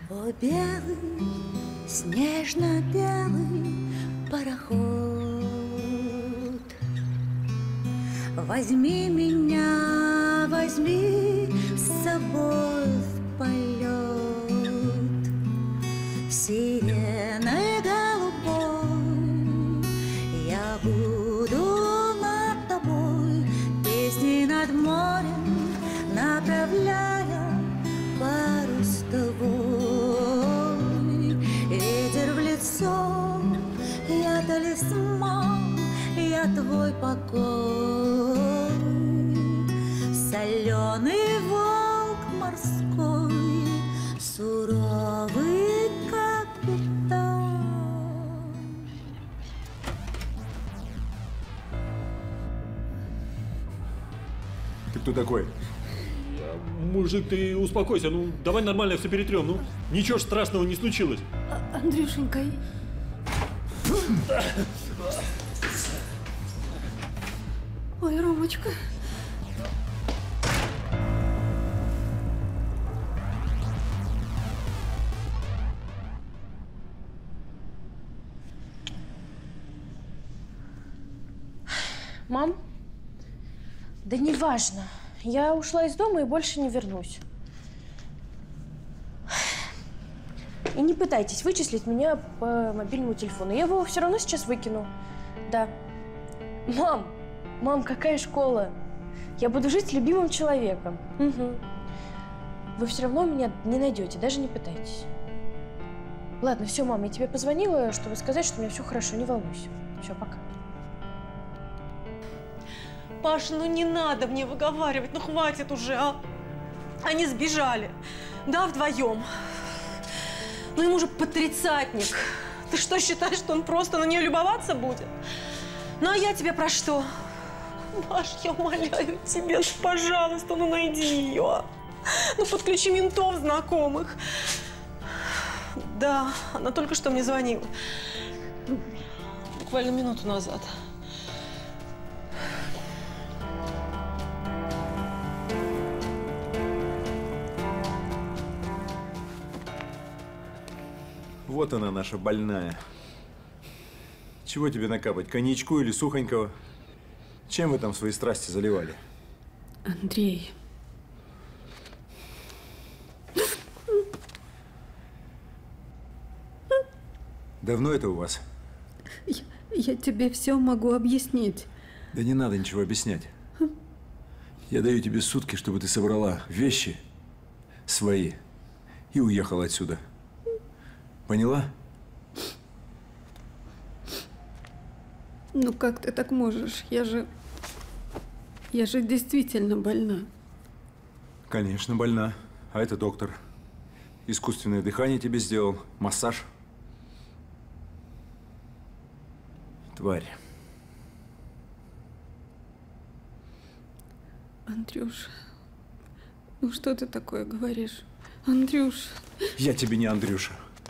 О, белый, снежно-белый пароход, возьми меня, возьми с собой в полет. Сиреной голубой я буду над тобой, песни над морем направляя парус твой. Ветер в лицо, я талисман, я твой покой. Соленый волк морской, суровый капитан. Ты кто такой? Мужик, ты успокойся, ну давай нормально все перетрем, ну ничего ж страшного не случилось. Андрюшенька. Ой, Ромочка. Мам? Да неважно. Я ушла из дома и больше не вернусь. И не пытайтесь вычислить меня по мобильному телефону. Я его все равно сейчас выкину. Да. Мам! Мам, какая школа? Я буду жить с любимым человеком. Угу. Вы все равно меня не найдете, даже не пытайтесь. Ладно, все, мам, я тебе позвонила, чтобы сказать, что у меня все хорошо, не волнуйся. Все, пока. Паша, ну не надо мне выговаривать, ну хватит уже, а? Они сбежали, да, вдвоем. Ну ему же под тридцатник. Ты что, считаешь, что он просто на нее любоваться будет? Ну а я тебе про что? Паш, я умоляю тебя, пожалуйста, ну найди ее. Ну подключи ментов знакомых. Да, она только что мне звонила. Буквально минуту назад. Вот она, наша больная. Чего тебе накапать, коньячку или сухонького? Чем вы там свои страсти заливали? Андрей. Давно это у вас? Я тебе все могу объяснить. Да не надо ничего объяснять. Я даю тебе сутки, чтобы ты собрала вещи свои и уехала отсюда. Поняла? Ну как ты так можешь? Я же действительно больна. Конечно, больна. А это доктор. Искусственное дыхание тебе сделал, массаж. Тварь. Андрюш, ну что ты такое говоришь? Андрюш. Я тебе не Андрюша.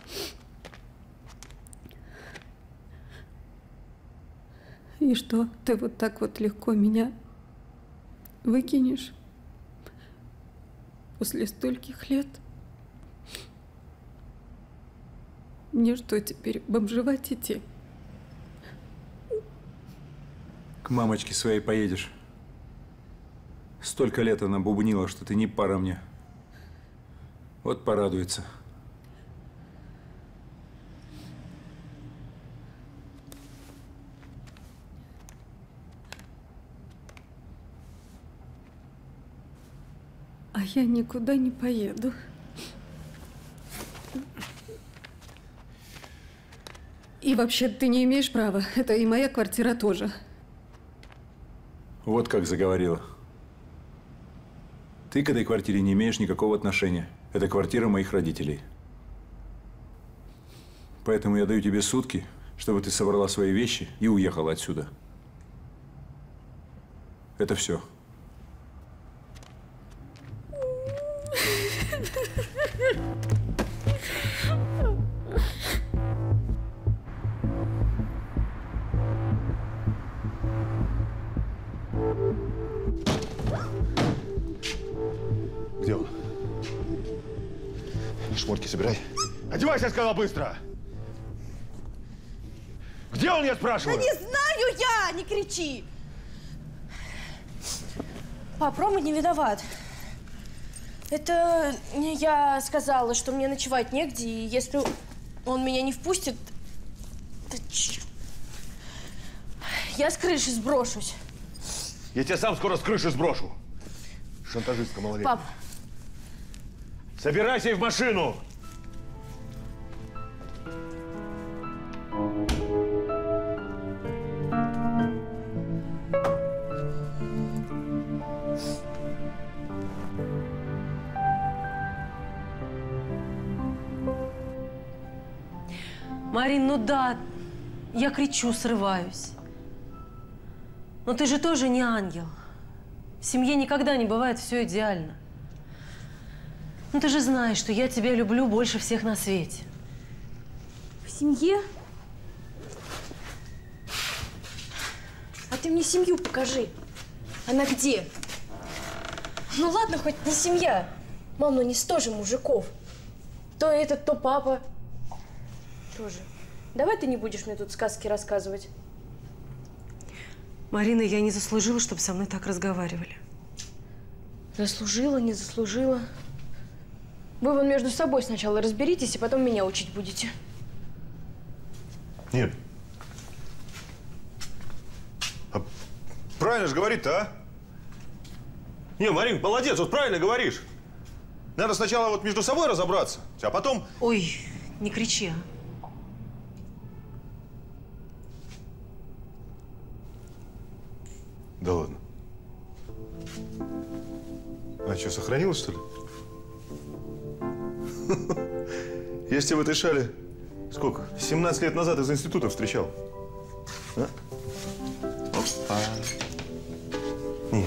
И что, ты вот так вот легко меня выкинешь? После стольких лет? Мне что, теперь бомжевать идти? К мамочке своей поедешь. Столько лет она бубнила, что ты не пара мне. Вот порадуется. А я никуда не поеду. И вообще, ты не имеешь права. Это и моя квартира тоже. Вот как заговорила. Ты к этой квартире не имеешь никакого отношения. Это квартира моих родителей. Поэтому я даю тебе сутки, чтобы ты собрала свои вещи и уехала отсюда. Это все. Где он? Шмотки собирай. Одевайся, я сказал, быстро! Где он, я спрашиваю? Да не знаю я! Не кричи! Пап, Рома не виноват. Это не я сказала, что мне ночевать негде, и если он меня не впустит, то я с крыши сброшусь. Я тебя сам скоро с крыши сброшу. Шантажистка малолетняя. Пап. Собирайся и в машину! Марин, ну да, я кричу, срываюсь. Но ты же тоже не ангел. В семье никогда не бывает все идеально. Ну ты же знаешь, что я тебя люблю больше всех на свете. В семье? А ты мне семью покажи. Она где? Ну ладно, хоть не семья. Мам, ну не 100 же мужиков. То этот, то папа. Тоже. Давай ты не будешь мне тут сказки рассказывать. Марина, я не заслужила, чтобы со мной так разговаривали. Заслужила, не заслужила. Вы вон между собой сначала разберитесь, а потом меня учить будете. Нет. А правильно же говорит-то, а? Не, Марин, молодец, вот правильно говоришь. Надо сначала вот между собой разобраться, а потом… Ой, не кричи, а. Да ладно. А что, сохранилось, что ли? Я ж тебя в этой шале сколько? 17 лет назад из института встречал. А? Опа. Нет.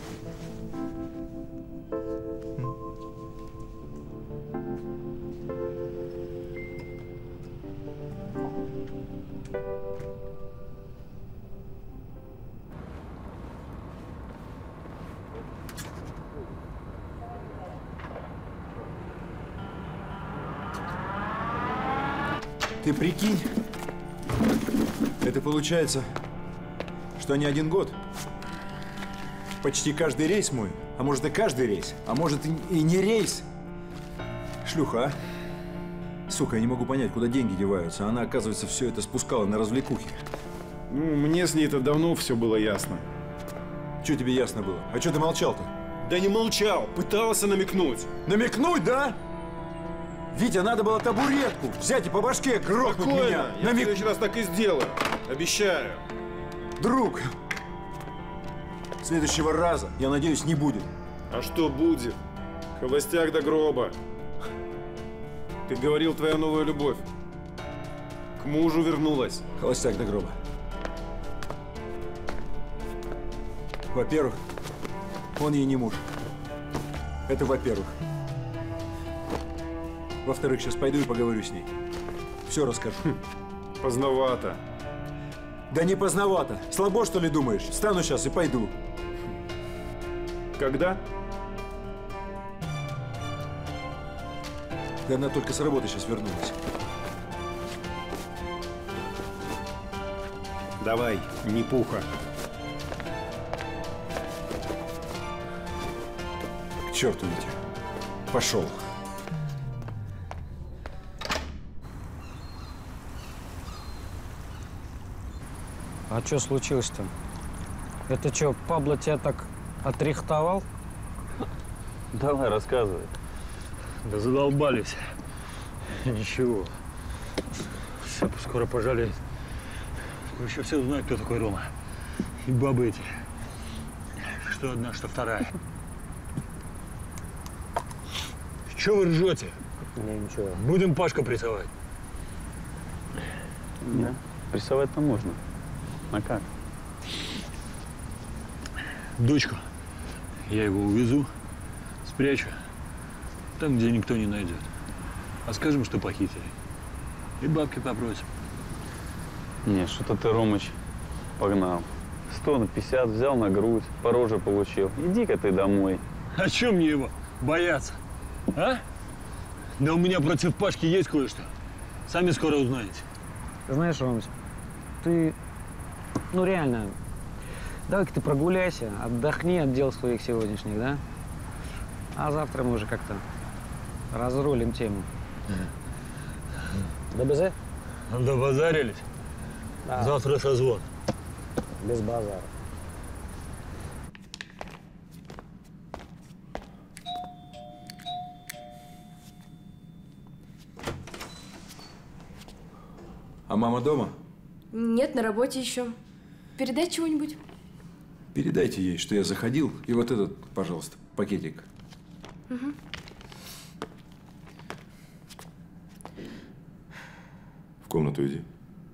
Ты прикинь, это получается, что не 1 год. Почти каждый рейс мой, а может и каждый рейс, а может и не рейс. Шлюха, а? Сука, я не могу понять, куда деньги деваются. Она, оказывается, все это спускала на развлекухи. Ну, мне с ней-то давно все было ясно. Что тебе ясно было? А что ты молчал-то? Да не молчал, пытался намекнуть. Намекнуть, да? Витя, надо было табуретку взять и по башке грохнуть меня. Я в следующий раз так и сделаю. Обещаю. Друг, следующего раза, я надеюсь, не будет. А что будет? Холостяк до гроба. Ты говорил, твоя новая любовь к мужу вернулась. Холостяк до гроба. Во-первых, он ей не муж. Это во-первых. Во-вторых, сейчас пойду и поговорю с ней. Все расскажу. Поздновато. Да не поздновато. Слабо, что ли, думаешь? Встану сейчас и пойду. Когда? Да она только с работы сейчас вернулась. Давай, не пуха. К черту, Витя. Пошел. А что случилось-то? Это что, Пабло тебя так отрихтовал? Давай, рассказывай. Да задолбались. Ничего. Все, скоро пожалеет. Еще все узнают, кто такой Рома. И бабы эти. Что одна, что вторая. Чего вы ржете? Ничего. Будем Пашку прессовать. Да, прессовать-то можно. А как? Дочку. Я его увезу, спрячу. Там, где никто не найдет. А скажем, что похитили. И бабки попросим. Не, что-то ты, Ромыч, погнал. 100 на 50 взял на грудь, по роже получил. Иди-ка ты домой. А чем мне его бояться? А? Да у меня против Пашки есть кое-что. Сами скоро узнаете. Знаешь, Ромыч, ты, ну реально, давай-ка ты прогуляйся, отдохни от дел своих сегодняшних, да? А завтра мы уже как-то разрулим тему. Да без Добазарились? Да. Завтра созвон. Без базара. А мама дома? Нет, на работе еще. Передать чего-нибудь? Передайте ей, что я заходил. И вот этот, пожалуйста, пакетик. Угу. В комнату иди.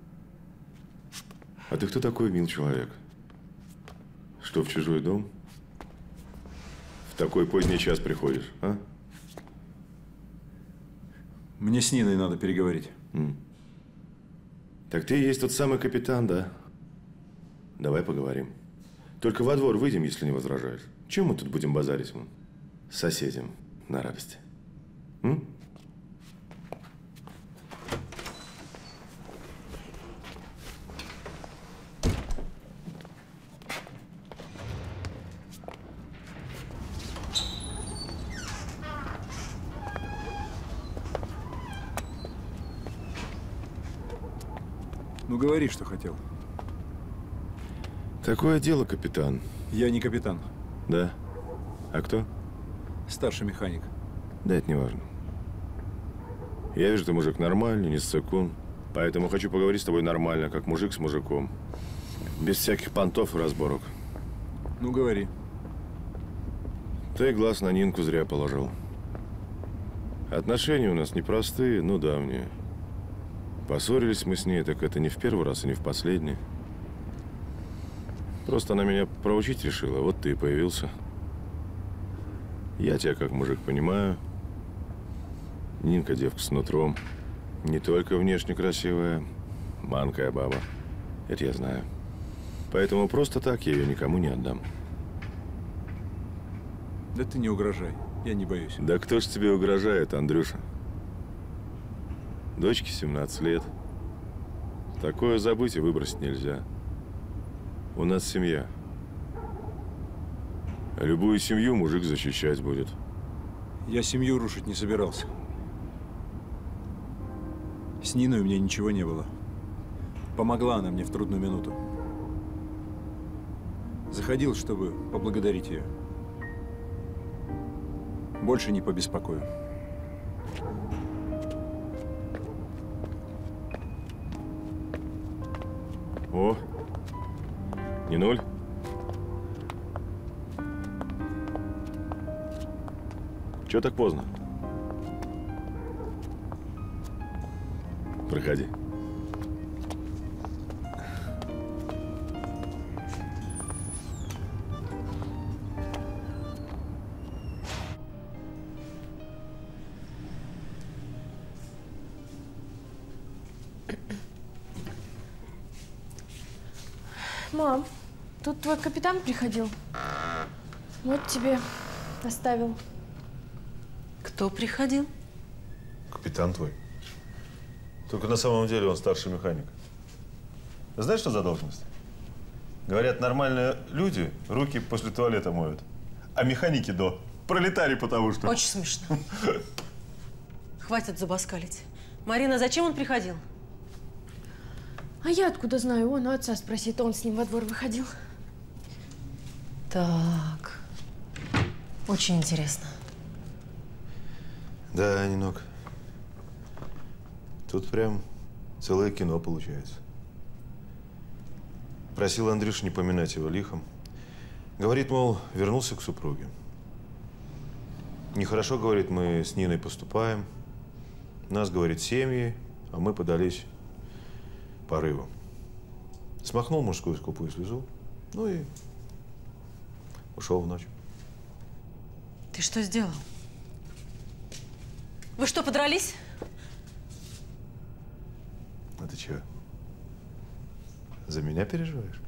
А ты кто такой, мил человек? Что, в чужой дом? В такой поздний час приходишь, а? Мне с Ниной надо переговорить. Так ты и есть тот самый капитан, да? Давай поговорим. Только во двор выйдем, если не возражаешь. Чем мы тут будем базарить? С соседям на радости. Ну, говори, что хотел. Такое дело, капитан. Я не капитан. Да? А кто? Старший механик. Да, это не важно. Я вижу, ты мужик нормальный, не ссыкун. Поэтому хочу поговорить с тобой нормально, как мужик с мужиком. Без всяких понтов и разборок. Ну, говори. Ты глаз на Нинку зря положил. Отношения у нас непростые, но давние. Поссорились мы с ней, так это не в первый раз и не в последний. Просто она меня проучить решила, вот ты и появился. Я тебя как мужик понимаю. Нинка девка с нутром. Не только внешне красивая, манкая баба. Это я знаю. Поэтому просто так я ее никому не отдам. Да ты не угрожай, я не боюсь. Да кто ж тебе угрожает, Андрюша? Дочке 17 лет. Такое забыть и выбросить нельзя. У нас семья. А любую семью мужик защищать будет. Я семью рушить не собирался. С Ниной у меня ничего не было. Помогла она мне в трудную минуту. Заходил, чтобы поблагодарить ее. Больше не побеспокою. О, не ноль. Чего так поздно? Проходи. Мам, тут твой капитан приходил. Вот тебе оставил. Кто приходил? Капитан твой. Только на самом деле он старший механик. Знаешь, что за должность? Говорят, нормальные люди руки после туалета моют, а механики до. Пролетарий потому что. Очень смешно. Хватит зубоскалить. Марина, зачем он приходил? А я откуда знаю? Он у отца спросит, он с ним во двор выходил. Так. Очень интересно. Да, Нинок. Тут прям целое кино получается. Просил Андрюшу не поминать его лихом. Говорит, мол, вернулся к супруге. Нехорошо, говорит, мы с Ниной поступаем. Нас, говорит, семьи, а мы подались порыву. Смахнул мужскую скупую слезу, ну и ушел в ночь. Ты что сделал? Вы что, подрались? А ты чего? За меня переживаешь?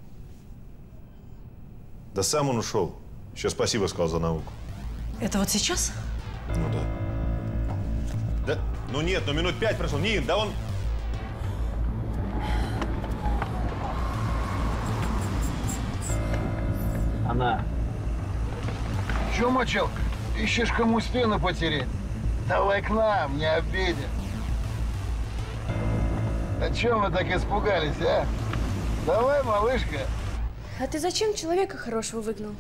Да сам он ушел. Еще спасибо сказал за науку. Это вот сейчас? Ну да. Ну нет, ну минут 5 прошло. Нин, да он... Она. Че, мочалка? Ищешь, кому спину потереть? Давай к нам, не обидим. А че мы так испугались, а? Давай, малышка. А ты зачем человека хорошего выгнал?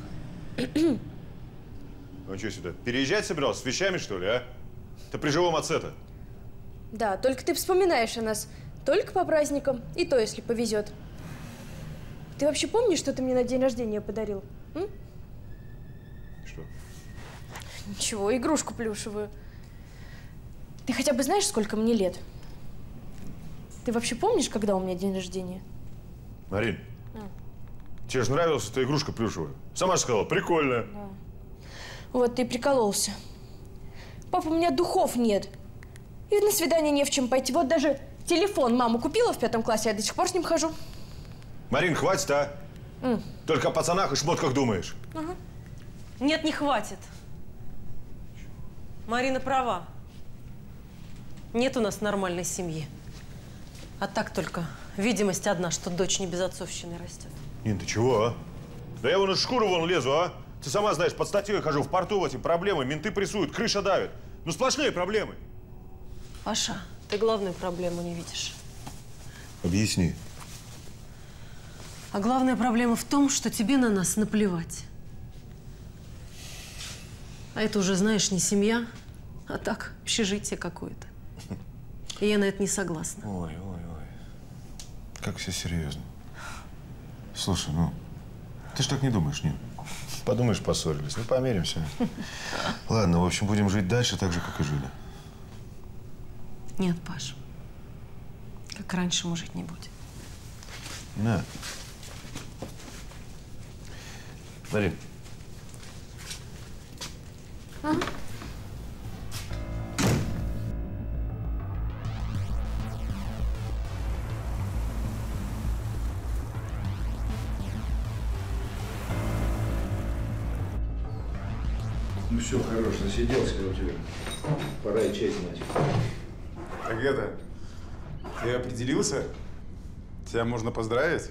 Ну что сюда, переезжать собирался? С вещами, что ли, а? Ты при живом отце-то. Да, только ты вспоминаешь о нас только по праздникам, и то, если повезет. Ты вообще помнишь, что ты мне на день рождения подарил? М? Что? Ничего, игрушку плюшевую. Ты хотя бы знаешь, сколько мне лет? Ты вообще помнишь, когда у меня день рождения? Марин, тебе же нравилась эта игрушка плюшевая. Сама же сказала, прикольная. Да. Вот ты и прикололся. Папа, у меня духов нет. И на свидание не в чем пойти. Вот даже телефон мама купила в 5 классе, я до сих пор с ним хожу. Марин, хватит, а? Только о пацанах и шмотках думаешь. Ага. Нет, не хватит. Марина права. Нет у нас нормальной семьи. А так только видимость одна, что дочь не без отцовщины растет. Нин, ты чего, а? Да я вон из шкуры вон лезу, а? Ты сама знаешь, под статьей хожу, в порту эти проблемы, менты прессуют, крыша давит. Ну сплошные проблемы. Паша, ты главную проблему не видишь. Объясни. А главная проблема в том, что тебе на нас наплевать. А это уже, знаешь, не семья, а так, общежитие какое-то. И я на это не согласна. Ой. Как все серьезно. Слушай, ну, ты ж так не думаешь, Нин? Подумаешь, поссорились. Ну, помиримся. Ладно, в общем, будем жить дальше так же, как и жили. Нет, Паш. Как раньше мы жить не будем. На. Марин. Ага. Ну все, хорош, насиделся я у тебя. Пора и чай знать. Так это, ты определился? Тебя можно поздравить?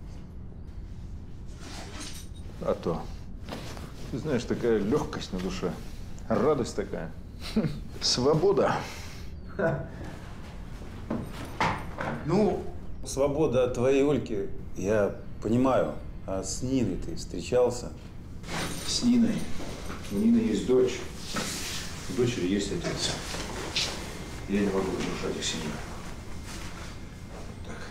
А то. Ты знаешь, такая легкость на душе. Радость такая. Свобода. Ну, свобода от твоей Ольки, я понимаю. А с Ниной ты встречался? С Ниной. У Нины есть дочь. У дочери есть отец. Я не могу разрушать их семью. Так.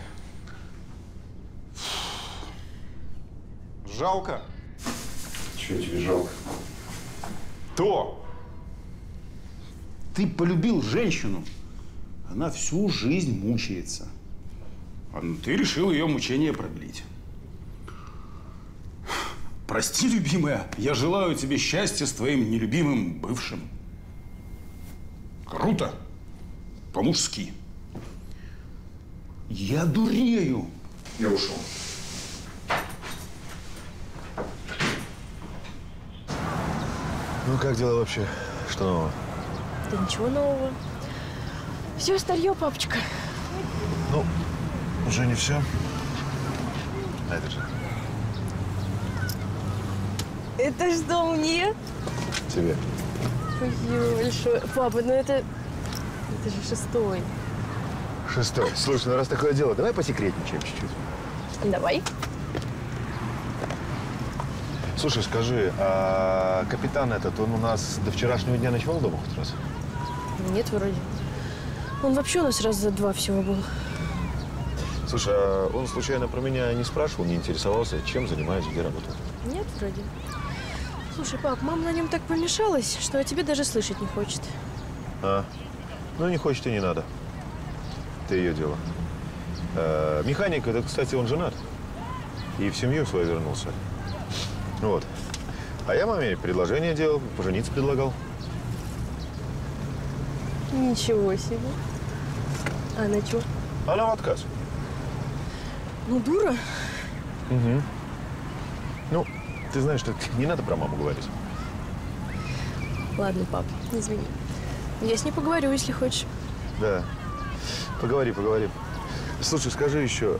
Жалко? Чего тебе жалко? То! Ты полюбил женщину, она всю жизнь мучается. А ты решил ее мучения продлить. Прости, любимая, я желаю тебе счастья с твоим нелюбимым бывшим. Круто. По-мужски. Я дурею. Я ушел. Ну, как дела вообще? Что нового? Да ничего нового. Все старье, папочка. Ну, уже не все. А это же. Это что, мне? Тебе. Спасибо большое. Папа, ну это же 6-й. 6-й. Слушай, ну раз такое дело, давай посекретничаем чуть-чуть. Давай. Слушай, скажи, а капитан этот, он у нас до вчерашнего дня ночевал дома хоть раз? Нет, вроде. Он вообще у нас раз за 2 всего был. Слушай, а он случайно про меня не спрашивал, не интересовался, чем занимаюсь, где работаю? Нет, вроде. Слушай, пап, мама на нем так помешалась, что о тебе даже слышать не хочет. А, ну не хочет и не надо. Это ее дело. Механик, это, кстати, он женат. И в семью свою вернулся. Вот. А я маме предложение делал, пожениться предлагал. Ничего себе. А она чё? Она в отказ. Ну, дура. Угу. Ну, ты знаешь, что не надо про маму говорить. Ладно, пап, извини. Я с ней поговорю, если хочешь. Да. Поговори. Слушай, скажи еще,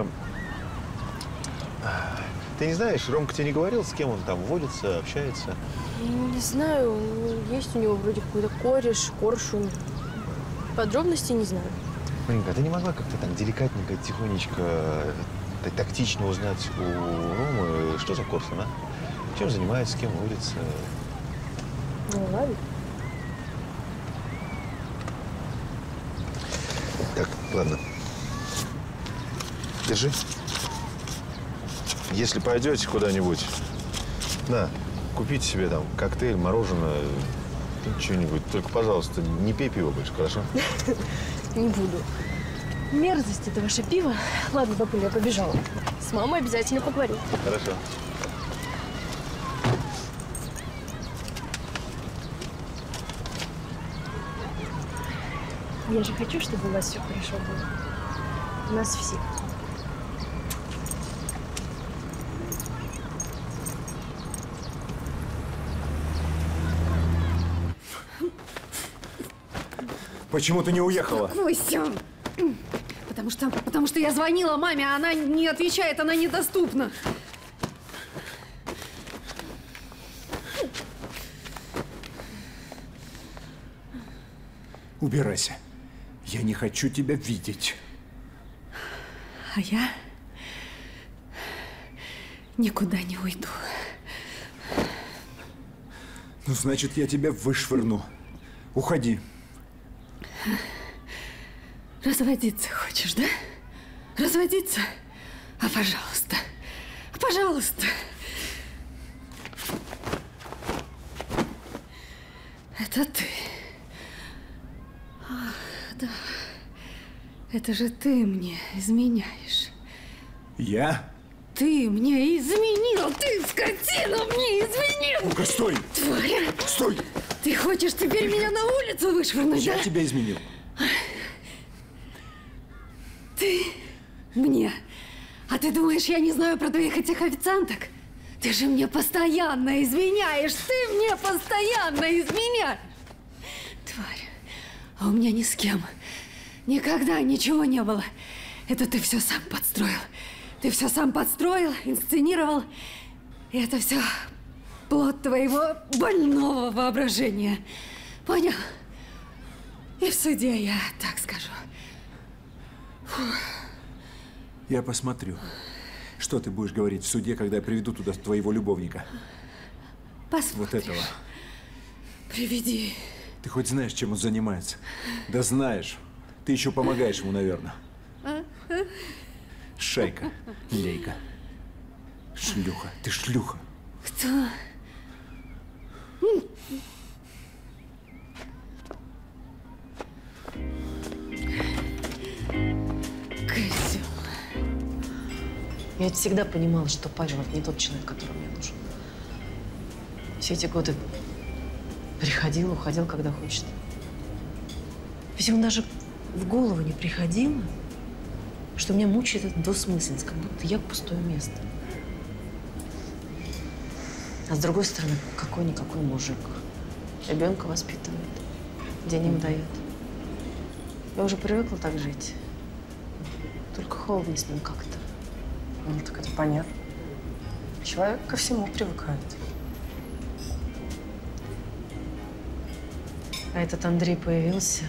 ты не знаешь, Ромка тебе не говорил, с кем он там водится, общается? Не знаю, есть у него вроде какой-то кореш, коршун. Подробностей не знаю. Маринка, а ты не могла как-то там деликатненько, тихонечко, тактично узнать у Ромы, что за коршун, а? Чем занимается, с кем водится? Ну, ладно. Так, ладно. Держи. Если пойдете куда-нибудь, на, купите себе там коктейль, мороженое, что-нибудь. Только, пожалуйста, не пей пиво больше, хорошо? Не буду. Мерзость это ваше пиво. Ладно, папуля, я побежала. С мамой обязательно поговорю. Хорошо. Я же хочу, чтобы у вас все хорошо было. У нас всех. Почему ты не уехала? Костя! Потому что я звонила маме, а она не отвечает, она недоступна. Убирайся. Я не хочу тебя видеть. А я никуда не уйду. Ну, значит, я тебя вышвырну. Уходи. Разводиться хочешь, да? Разводиться? А пожалуйста. Пожалуйста. Это ты. Ах, да. Это же ты мне изменяешь. Я? Ты мне изменил! Ты, скотина, мне изменил! Ну-ка, стой! Тварь! Стой! Ты хочешь теперь меня на улицу вышвырнуть, да? Я тебя изменил. Ты мне. А ты думаешь, я не знаю про твоих этих официанток? Ты же мне постоянно изменяешь! Ты мне постоянно изменяешь! Тварь. А у меня ни с кем. Никогда ничего не было. Это ты все сам подстроил. Ты все сам подстроил, инсценировал. И это все плод твоего больного воображения. Понял? И в суде я так скажу. Фух. Я посмотрю, что ты будешь говорить в суде, когда я приведу туда твоего любовника. Посмотришь. Вот этого. Приведи. Ты хоть знаешь, чем он занимается? Да знаешь. Ты еще помогаешь ему, наверное. Шайка, лейка. Шлюха. Ты шлюха. Кто? Козел. Я ведь всегда понимала, что Павел – это не тот человек, который мне нужен. Все эти годы приходил, уходил, когда хочет. Ведь ему даже в голову не приходило, что меня мучает эта двусмысленность, как будто я пустое место. А с другой стороны, какой-никакой мужик. Ребенка воспитывает, денег дает. Я уже привыкла так жить. Только холодно с ним как-то. Ну, так это понятно. Человек ко всему привыкает. А этот Андрей появился,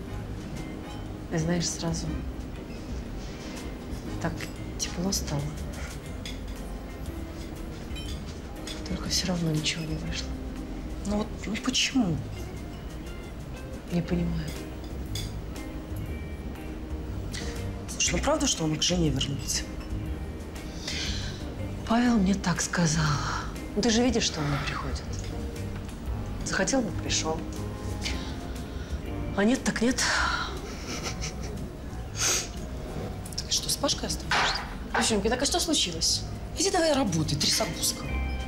и знаешь, сразу так тепло стало. Только все равно ничего не вышло. Ну вот, ну почему? Не понимаю. Слушай, ну правда, что он к жене вернулся? Павел мне так сказал. Ну, ты же видишь, что он не приходит. Захотел бы, пришел. А нет, так нет. Ты что, с Пашкой останешься? Девчонки, так а что случилось? Иди давай работай, трясогузка.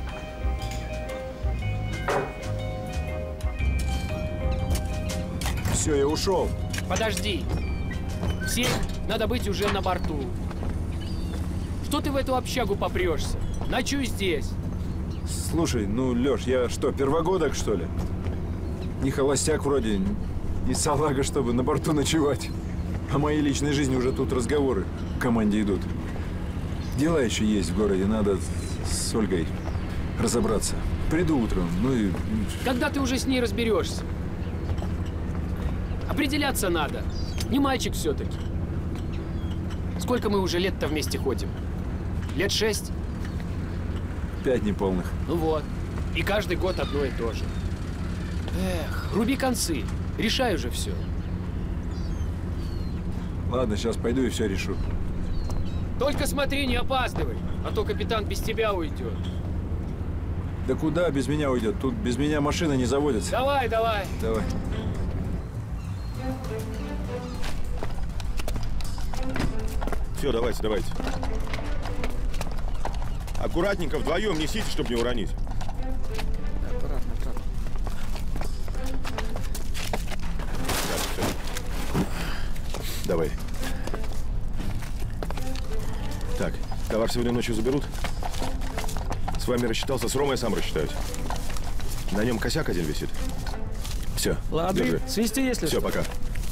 Все, я ушел. Подожди. Всем надо быть уже на борту. Что ты в эту общагу попрешься? Ночуй здесь. Слушай, ну, Леш, я что, первогодок, что ли? Не холостяк вроде. И салага, чтобы на борту ночевать. О моей личной жизни уже тут разговоры в команде идут. Дела еще есть в городе, надо с Ольгой разобраться. Приду утром, ну и… Когда ты уже с ней разберешься? Определяться надо. Не мальчик все-таки. Сколько мы уже лет-то вместе ходим? Лет 6? 5 неполных. Ну вот. И каждый год одно и то же. Эх, руби концы. Решай уже все. Ладно, сейчас пойду и все решу. Только смотри, не опаздывай, а то капитан без тебя уйдет. Да куда без меня уйдет? Тут без меня машина не заводится. Давай, давай. Давай. Все, давайте, давайте. Аккуратненько вдвоем несите, чтобы не уронить. Аккуратно, аккуратно. Давай. Так, товар сегодня ночью заберут. С вами рассчитался, с Ромой я сам рассчитаюсь. На нем косяк один висит. Все, Ладно, держи. свисти, если Все, что. пока.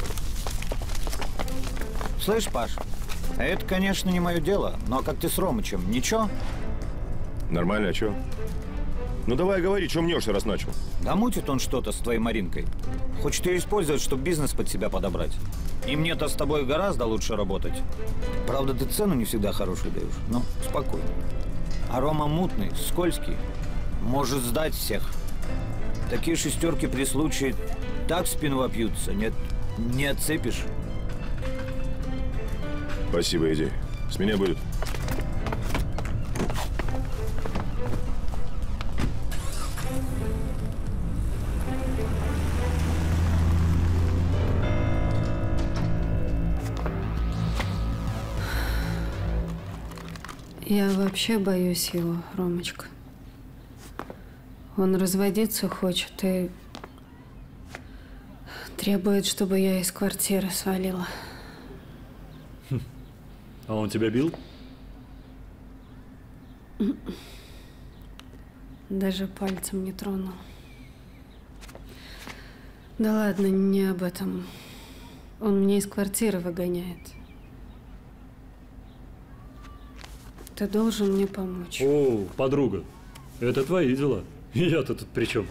Слышь, Паш, это, конечно, не мое дело, но как ты с Ромычем, ничего? Нормально, а чё? Ну давай говори, чё мнешься, раз начал? Да мутит он что-то с твоей Маринкой. Хочет ее использовать, чтобы бизнес под себя подобрать. И мне-то с тобой гораздо лучше работать. Правда, ты цену не всегда хорошую даешь. Ну, спокойно. А Рома мутный, скользкий. Может сдать всех. Такие шестерки при случае так в спину вопьются. Нет, не отцепишь. Спасибо, иди. С меня будет. Я вообще боюсь его, Ромочка. Он разводиться хочет и требует, чтобы я из квартиры свалила. А он тебя бил? Даже пальцем не тронул. Да ладно, не об этом. Он меня из квартиры выгоняет. Ты должен мне помочь. О, подруга, это твои дела. Я-то тут при чем?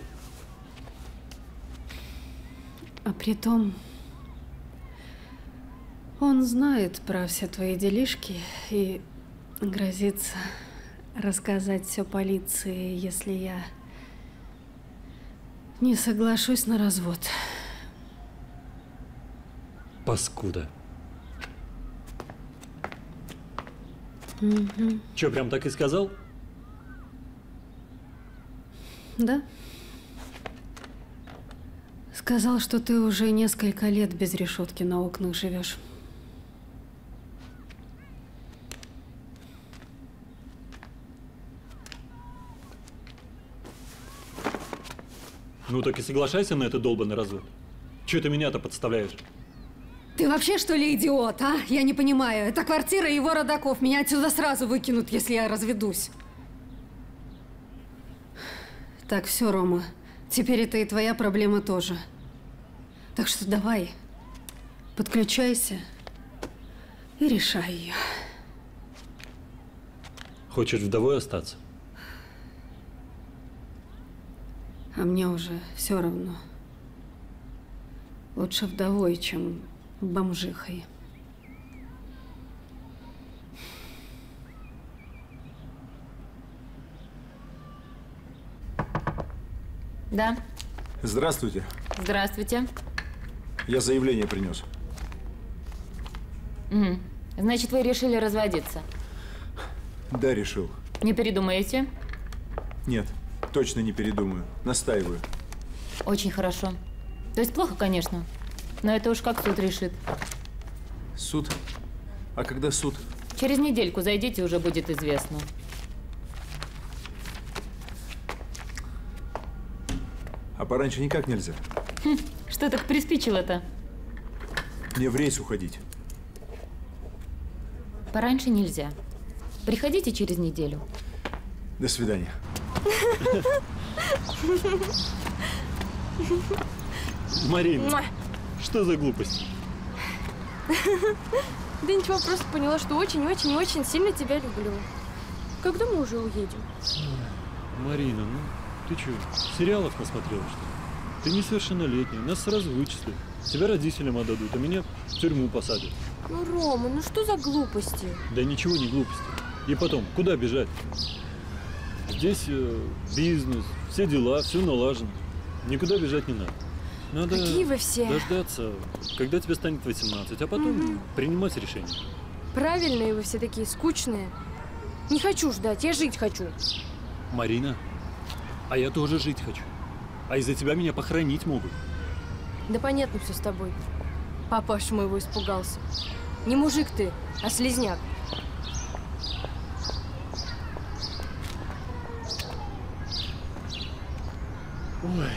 А притом, он знает про все твои делишки и грозится рассказать все полиции, если я не соглашусь на развод. Паскуда. Угу. Че, прям так и сказал? Да. Сказал, что ты уже несколько лет без решетки на окнах живешь. Ну так и соглашайся на этот долбанный развод. Че ты меня-то подставляешь? Ты вообще, что ли, идиот, а? Я не понимаю. Это квартира его родаков. Меня отсюда сразу выкинут, если я разведусь. Так, все, Рома. Теперь это и твоя проблема тоже. Так что давай, подключайся и решай ее. Хочешь вдовой остаться? А мне уже все равно. Лучше вдовой, чем бомжихой. Да. Здравствуйте. Здравствуйте. Я заявление принес. Угу. Значит, вы решили разводиться? Да, решил. Не передумаете? Нет, точно не передумаю. Настаиваю. Очень хорошо. То есть плохо, конечно, но это уж как суд решит. Суд? А когда суд? Через недельку зайдите, уже будет известно. А пораньше никак нельзя. Хм, что так приспичило-то? Мне в рейс уходить. Пораньше нельзя. Приходите через неделю. До свидания. Марина, Что за глупость? Да ничего, просто поняла, что очень-очень-очень сильно тебя люблю. Когда мы уже уедем? Марина, ну ты что, сериалов насмотрелась, что ли? Ты несовершеннолетняя, нас сразу вычислят. Тебя родителям отдадут, а меня в тюрьму посадят. Ну, Рома, ну что за глупости? Да ничего не глупости. И потом, куда бежать? Здесь бизнес, все дела, все налажено. Никуда бежать не надо. Надо Какие вы все? дождаться, когда тебе станет 18, а потом принимать решение. Правильные вы все такие, скучные. Не хочу ждать, я жить хочу. Марина, а я тоже жить хочу. А из-за тебя меня похоронить могут. Да понятно все с тобой. Папаша моего испугался. Не мужик ты, а слизняк. Ой.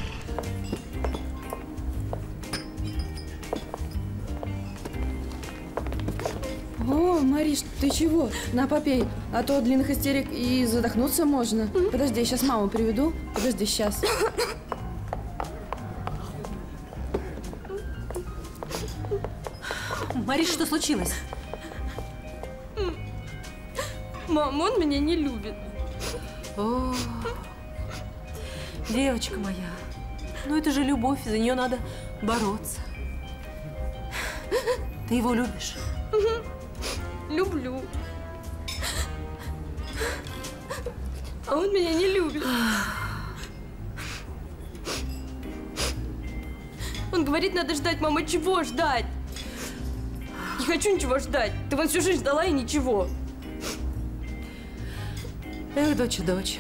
О, Мариш, ты чего? На, попей, а то от длинных истерик и задохнуться можно. Подожди, сейчас маму приведу. Подожди, сейчас. Мариш, что случилось? Мам, он меня не любит. О, девочка моя, ну это же любовь, за нее надо бороться. Ты его любишь? Люблю. А он меня не любит. Он говорит, надо ждать. Мама, чего ждать? Не хочу ничего ждать. Ты вон всю жизнь ждала и ничего. Эх, доча.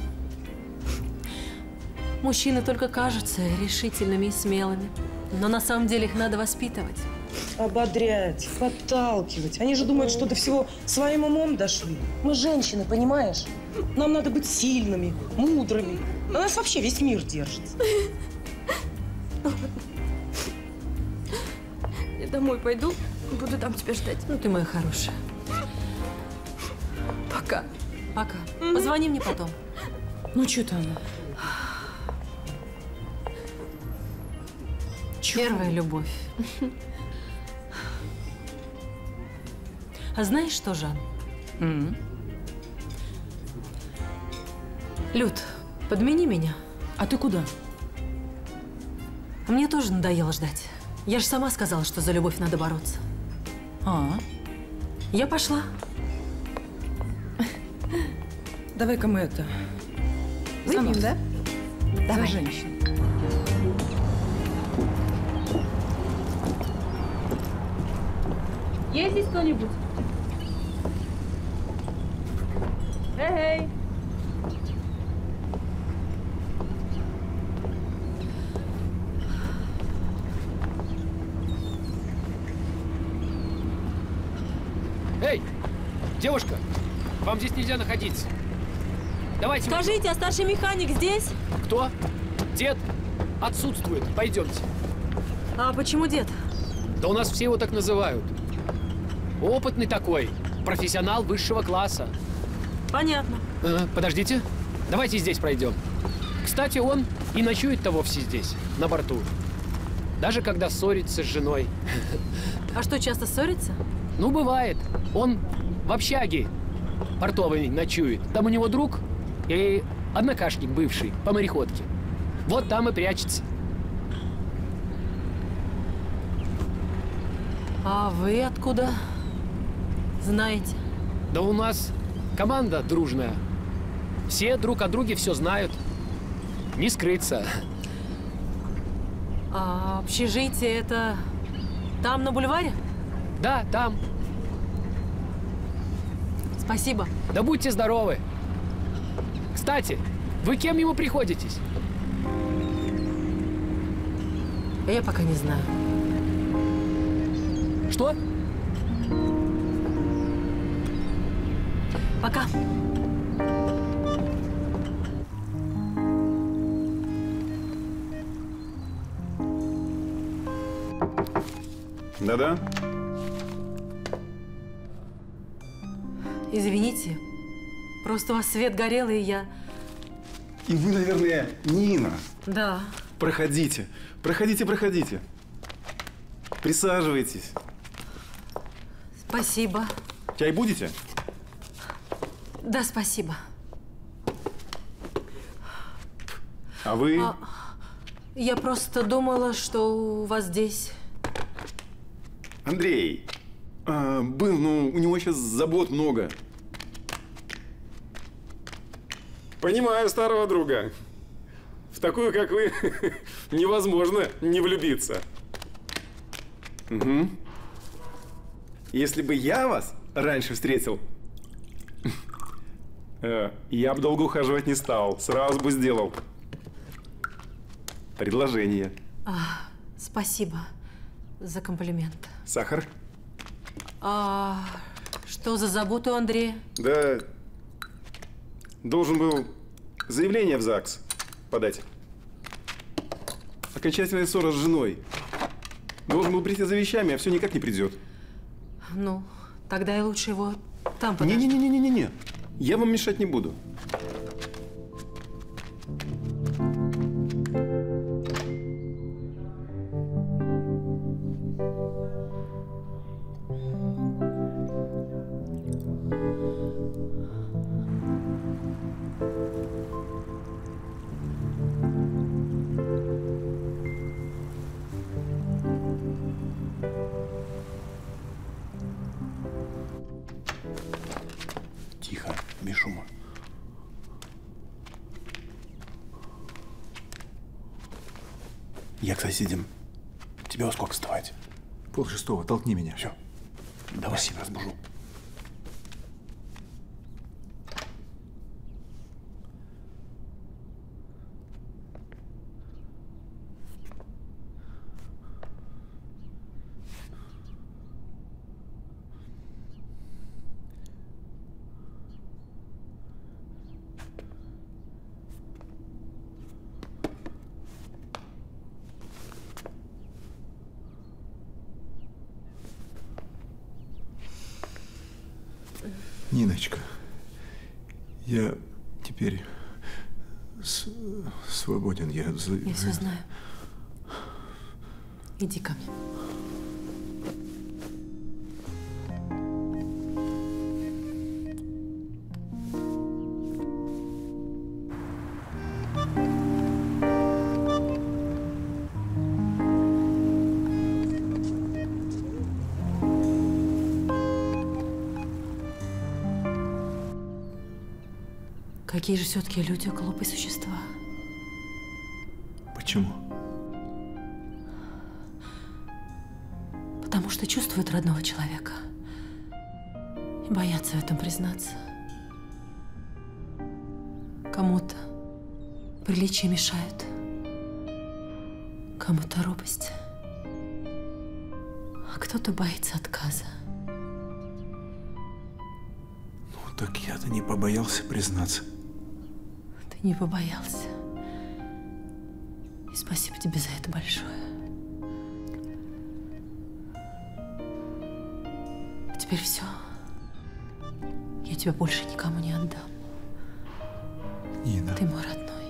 Мужчины только кажутся решительными и смелыми. Но на самом деле их надо воспитывать. Ободрять, подталкивать. Они же думают, что до всего своим умом дошли. Мы женщины, понимаешь? Нам надо быть сильными, мудрыми. На нас вообще весь мир держится. Я домой пойду, буду там тебя ждать. Ну ты моя хорошая. Пока. Пока. Позвони мне потом. Ну что-то она. Первая любовь. А знаешь что, Жан? Люд, подмени меня. А ты куда? Мне тоже надоело ждать. Я же сама сказала, что за любовь надо бороться. Я пошла. Давай-ка мы это... Выпьем, да? Давай. За женщин. Есть здесь кто-нибудь? Эй! Эй, девушка, вам здесь нельзя находиться. Давайте. Скажите, а старший механик здесь? Кто? Дед отсутствует. Пойдемте. А почему дед? Да у нас все его так называют. Опытный такой, профессионал высшего класса. Понятно. Подождите, давайте здесь пройдем. Кстати, он и ночует-то вовсе здесь, на борту. Даже когда ссорится с женой. А что, часто ссорится? Ну, бывает. Он в общаге портовой ночует. Там у него друг и однокашник бывший по мореходке. Вот там и прячется. А вы откуда знаете? Да у нас команда дружная. Все друг о друге все знают. Не скрыться. А общежитие это там, на бульваре? Да, там. Спасибо. Да будьте здоровы. Кстати, вы кем ему приходитесь? Я пока не знаю. Что? Пока. Да-да. Извините, просто у вас свет горел, и я… И вы, наверное, Нина. Да. Проходите. Проходите. Присаживайтесь. Спасибо. Чай будете? Да, спасибо. А вы? Я просто думала, что у вас здесь… Андрей. Был, но у него сейчас забот много. Понимаю старого друга. В такую, как вы, невозможно не влюбиться. Угу. Если бы я вас раньше встретил, я бы долго ухаживать не стал. Сразу бы сделал предложение. Спасибо за комплимент. Сахар? Что за заботу у Андрея? Да, должен был заявление в ЗАГС подать. Окончательная ссора с женой. Должен был прийти за вещами, а все никак не придет. Ну, тогда и лучше его там подождать. Не-не-не-не-не. Я вам мешать не буду. Тихо, без шума. Я к соседям. Тебе во сколько вставать? 5:30, толкни меня. Все. Давай, разбужу. Ниночка, я теперь свободен. Я все знаю. Иди ко мне. Какие же все-таки люди глупые существа. Почему? Потому что чувствуют родного человека и боятся в этом признаться. Кому-то приличия мешают, кому-то робость, а кто-то боится отказа. Ну, так я-то не побоялся признаться. Ты не побоялся. И спасибо тебе за это большое. Теперь все. Я тебя больше никому не отдам. Нина. Ты мой родной.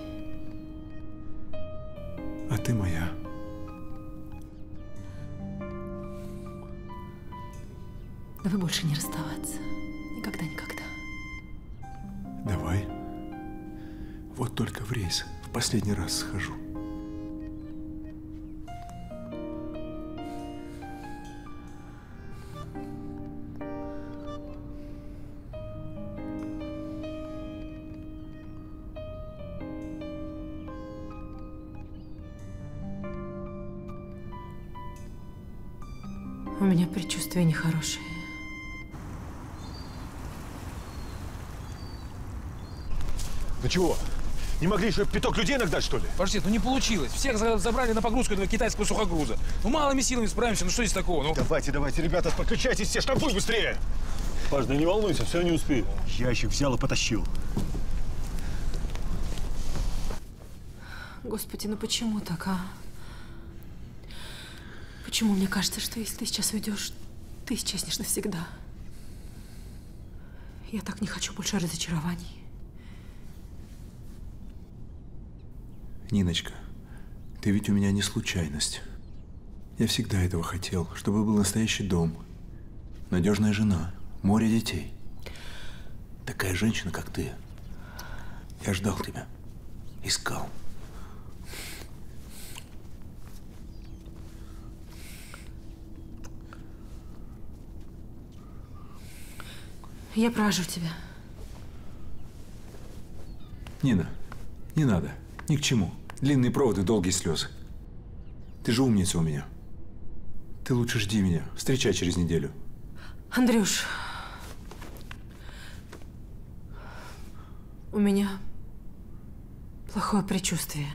А ты моя. Давай больше не расставаться. Никогда-никогда. Давай. Вот только в рейс. В последний раз схожу. У меня предчувствие нехорошее. Ну чего? Не могли еще пяток людей нагнать, что ли? Подожди, ну не получилось. Всех забрали на погрузку этого китайского сухогруза. Ну малыми силами справимся, ну что здесь такого? Ну... Давайте, ребята, подключайтесь все, штампуй быстрее! Паш, да не волнуйся, все не успею. Ящик взял и потащил. Господи, ну почему так, а? Почему мне кажется, что если ты сейчас уйдешь, ты исчезнешь навсегда? Я так не хочу больше разочарований. Ниночка, ты ведь у меня не случайность. Я всегда этого хотел, чтобы был настоящий дом, надежная жена, море детей. Такая женщина, как ты. Я ждал тебя, искал. Я провожу тебя. Нина, не надо. Ни к чему. Длинные проводы, долгие слезы. Ты же умница у меня. Ты лучше жди меня. Встречай через неделю. Андрюш, у меня плохое предчувствие.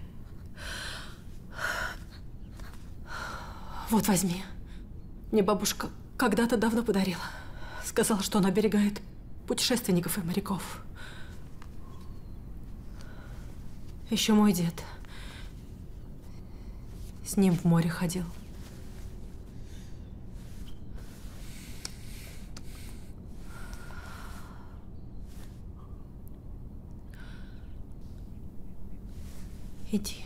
Вот, возьми. Мне бабушка когда-то давно подарила. Сказала, что она оберегает путешественников и моряков. Еще мой дед с ним в море ходил. Иди.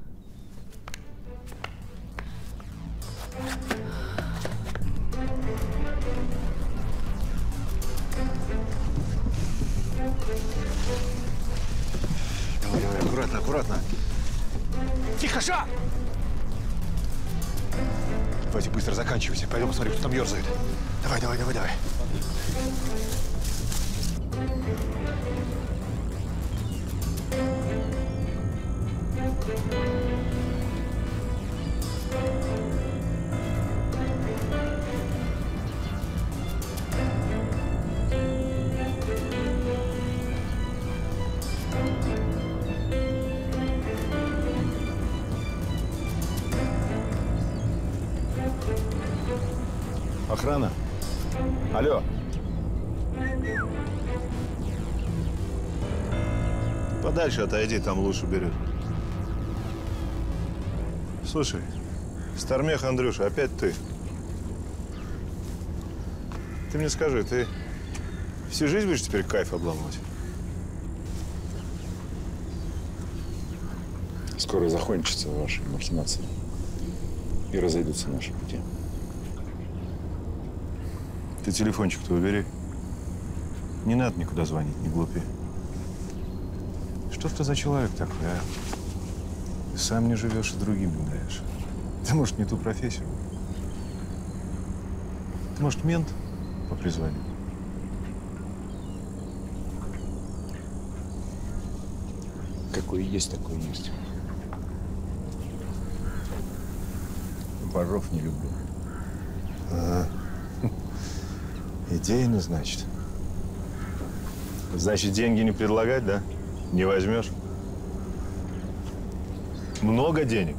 Давай, давай, аккуратно, аккуратно. Тихо, Ша! Давайте быстро заканчивайте. Пойдем посмотрим, кто там ерзает. Давай, давай, давай, давай. Охрана. Алло. Подальше отойди, там лучше берет. Слушай, Стармех, Андрюша, опять ты. Ты мне скажи, ты всю жизнь будешь теперь кайф обламывать? Скоро закончатся ваши махинации. И разойдутся наши пути. Ты телефончик-то убери. Не надо никуда звонить, не глупи. Что ж ты за человек такой, а? Ты сам не живешь и другим не даешь. Ты, может, не ту профессию? Ты, может, мент по призванию? Какой есть, такой есть. Воров не люблю. Ага. Идейно, значит. Значит, деньги не предлагать, да? Не возьмешь? Много денег?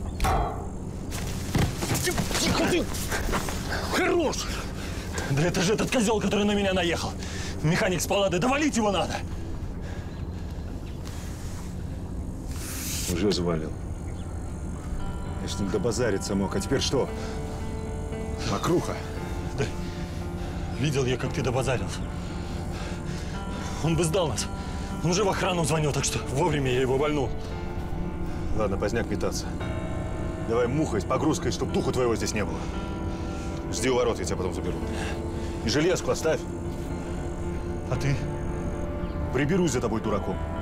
Тихо ты! Хорош! Да это же этот козел, который на меня наехал. Механик с палады, довалить его надо! Уже завалил. Я с ним добазариться мог, а теперь что? Мокруха. Да. Видел я, как ты добазарился. Он бы сдал нас. Он уже в охрану звонил, так что вовремя я его вальнул. Ладно, поздняк метаться. Давай мухой с погрузкой, чтобы духу твоего здесь не было. Жди у ворот, я тебя потом заберу. И железку оставь. А ты? Приберусь за тобой, дураком.